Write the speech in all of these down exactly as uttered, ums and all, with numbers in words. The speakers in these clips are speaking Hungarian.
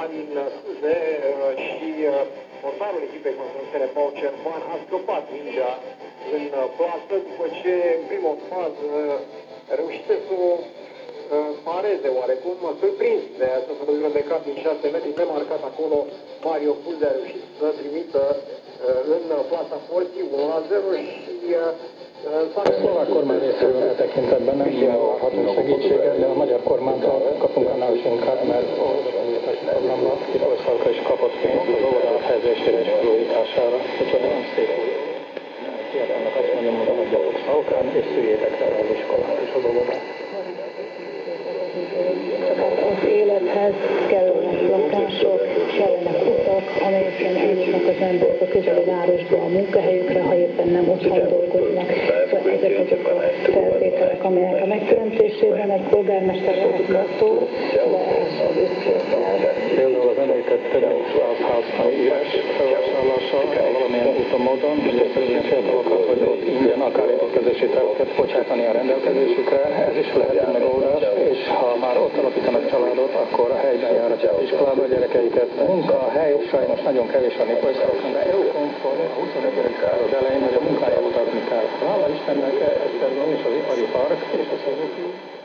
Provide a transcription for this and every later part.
ani în scuze și portarul echipei constructere Baucer Ban a scăpat mingea în plasă după ce în prima fază reușise să o pareze oarecum, surprins de această lovitură de cap din șase metri, nemarcat acolo. Mario Fulde a reușit să trimită în plasa porții unu la zero și a szlovák kormány részéről e tekintetben nem várhatunk segítséget, de a magyar kormánytól kapunk annál is inkább, mert oldalállítási programban itt országokra is kapott pénzt az oldalak helyzésére és felújítására. Úgyhogy nagyon szép új. Fiatalnak azt mondom, hogy adjatok szavukán, és szüljétek le az iskolát és az óvodát. Az élethez kellenek lakások, kellenek utak, amelyeken eljutnak az emberek a közeli városba, a munkahelyükre, ha éppen nem otthon dolgoznak. Szóval ezek azok a feltételek, amelyek a megteremtésében egy polgármester látható, de ez az összetel. Például az említett pedagógus írás felvásárlása valamilyen úton módon, hogy ezt az ilyen fiatalokat, hogy ott ingyen akár építkezési területet bocsátani a rendelkezésükre, ez is lehet egy megoldás, és ha már ott alapítanak családot, akkor a helyben járatják iskolába a gyerekeiket. Munkahely sajnos nagyon kevés a népországoknak, de jó komfort a huszonegyedik század elején, hogy a munkája utazni kell. Hála Istennek Esztergom és az ipari park és a Suzuki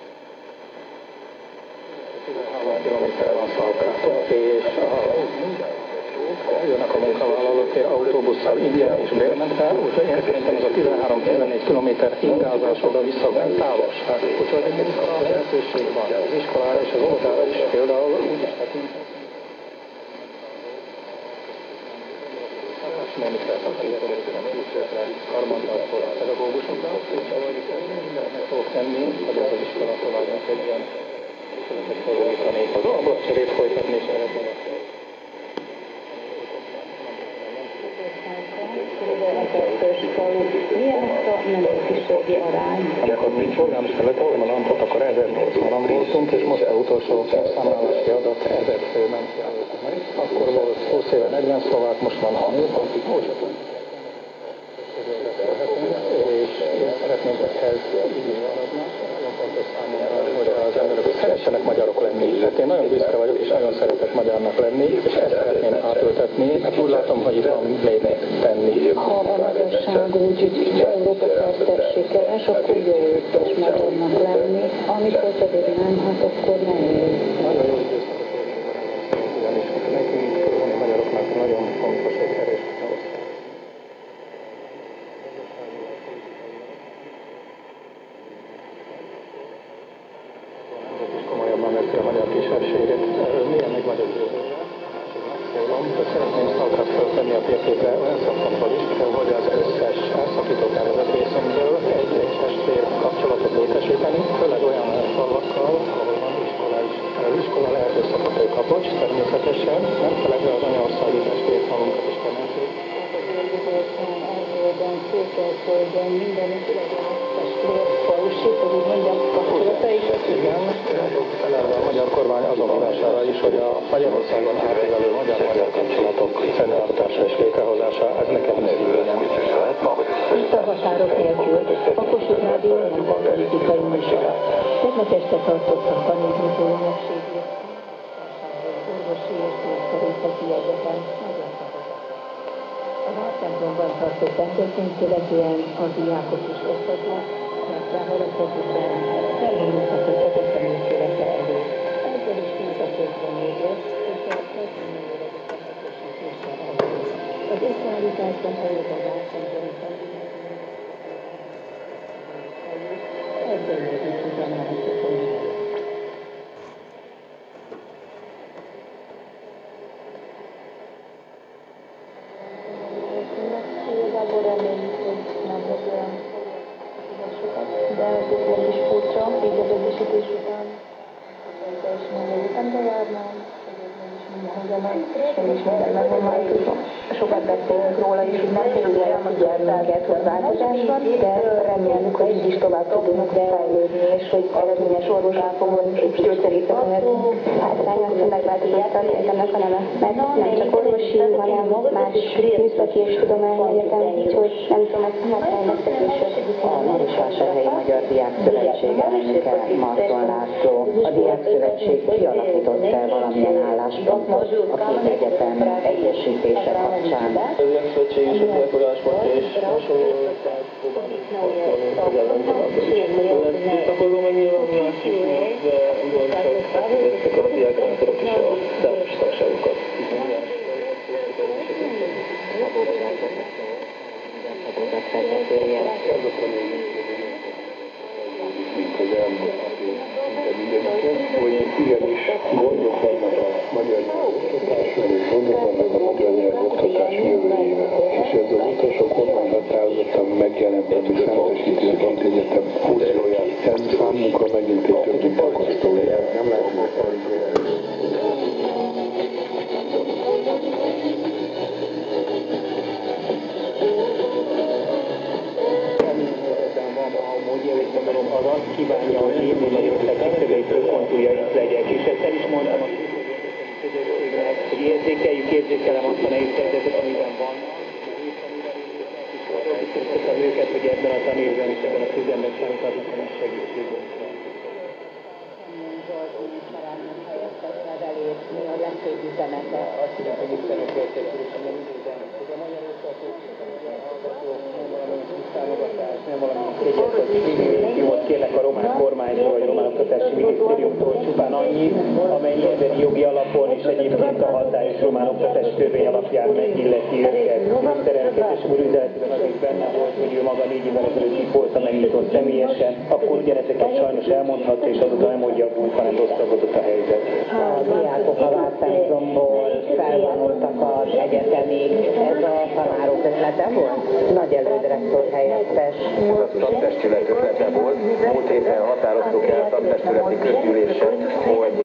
tizenhárom kilométerre van Szalkától, és jönnek a munkavállalók autóbusszal ingyen és bérmenttel, úgyhogy én szerintem ez a tizenhárom-tizennégy kilométer ingázás oda-vissza távolság. Úgyhogy a lehetőség van az iskolára és az óvodára is például úgy is tekintve. Némitre a tízre karbantartó a pedagógusokra, és ahogy mindennek fogok tenni, hogy az az iskola továbbnak egy ilyen felújítani, az ablakcserét folytatni és eredmények. Milyenek a nemzetiségi arány? Amikor mi polgármester letettem a lampot, akkor ezernyolcvanan voltunk, és most az utolsó számlálási adat ezer fő ment meg. Akkor volt húsz éve negyven szlovák, most van harminc. És én szeretném, hogy ez így maradna. Nagyon fontos számomra, hogy az emberek szeressenek magyarok lenni. Hát én nagyon büszke vagyok, és nagyon szeretek magyarnak lenni, és ezt szeretném átültetni, mert úgy látom, hogy itt van még tenni. Ha a magyarság úgy Európa szerte sikeres, akkor jó és magyarnak lenni. Amikor pedig nem, hát akkor nehéz. Nagyon jó időszakot ugyanis nekünk, a magyaroknak nagyon fontos egy erős ország. Komolyabban veszi a magyar kisebbséget. Milyen még vagyok jó? Szólom, hogy szeretném Szalkát feltenni a térképre olyan szempontból is, hogy az összes elszakító tervezet részünkből egy, egy testvér kapcsolatot létesíteni, főleg olyan falvakkal, ahol van iskola is. Az iskola lehet összakató kapocs, természetesen, nem feledve az anyaországi testvérfalunkat is temetőt. Erdőben, Székelyföldön, mindenütt testvérfalusít, hogy úgy mondjam, kapcsolataikat. Igen, felelve a magyar kormány azon adására is, hogy a Magyarországon átívelő magyar-magyar kapcsolatok fenntartása és létrehozása, ez nekem szívülnem. Itt a határok nélkül, a Kossuth Rádió nem a politikai műsor. Tegnap este tartottak tanítózó ünnepségét. Orvosi és gyógyszerészeti egyetem az Ártemplomban tartott rendezvényt követően a diákok is osztatnak, mert rámaradtak után felhívottak az egyeteműsérete elő. Ezzel is tiltakozva még lesz, és a megfelelőre szakosítése elő. Az összeállításban helyett az Ártemplom ezzel együtt utána visszafonni. Igazából reméljük, hogy nem lesz olyan sokat, de azért nem is furcsa, így az egyesítés után teljesen az egyetembe járnám, mindenhozanak, én is minden megvonálkozom. Sokat beszélünk róla, és úgy nem kerül olyan figyelmünket, hogy változás van, de reméljük, hogy így is tovább tudunk fejlődni, és hogy eredményes orvosán fogunk és gyógyszerészeket. Hátrányos megváltozattal egyetemnek a neve, mert nem csak orvosi, hanem más műszaki és tudományegyetem, úgyhogy nem tudom, ezt hátrányos később. A Marosvásárhelyi Magyar Diák Szövetség elnöke Marton László. A Diák Szövetség kialakított-e valamilyen álláspontot a két egyetem egyesítése kapcsán. Az ilyen szövetség is a forráspont és hasonló tiltakozó megnyilvánulást is, de ugyancsak ezek a diákrenderek is a társ tagságokat mint az elmúlt hat év szinte mindenkinek, hogy igenis gondok vannak a magyar nyelvoktatásról, és gondok vannak a magyar nyelvoktatás jövőjével. És ez az utolsó kormány határozottan megjelentett, hogy szentesíti a két egyetem fúzióját. Ez számunkra megint egy több tiltakoztó. Nem lehet megfordítani. az azt kívánja, hogy én Magyarország kiszögei főpontúja itt legyek. És ezt el is mondtam a közösségnek, hogy érzékeljük, érzékelem azt a nehéz helyzetet, amiben van. Biztosítottam őket, hogy ebben a tanévben és ebben a küzdelemben számíthatnak a nagy segítségünkre. Zsolt miniszterelnök helyettes nevelés, mi a legfőbb üzenete? Azt mondja, hogy miniszterelnök helyettes és nem üzenet, hogy a Magyarország hallgatók nem valamilyen kis támogatás, nem valamilyen kegyetlen privilégiumot kérnek a román kormánytól vagy a román oktatási minisztériumtól, csupán annyi, amennyi emberi jogi alapon és egyébként a hatályos román oktatási törvény alapján megilleti őket. A miniszterelnök helyettes úr üzenetében az is benne volt, hogy ő maga négy évvel ezelőtt itt volta megnyitott személyesen, akkor ugyanezeket sajnos elmondhatta, és azóta nem mondja, hanem rosszabbodott a helyzet. A diákok a Várszentszomból felvonultak az egyetemig. Ez a tanárok ötlete volt? Nagy elődirektor helyettes. Ez a szantestület ötlete volt. Múlt héten határoztuk el szantestületi közgyűlésen, hogy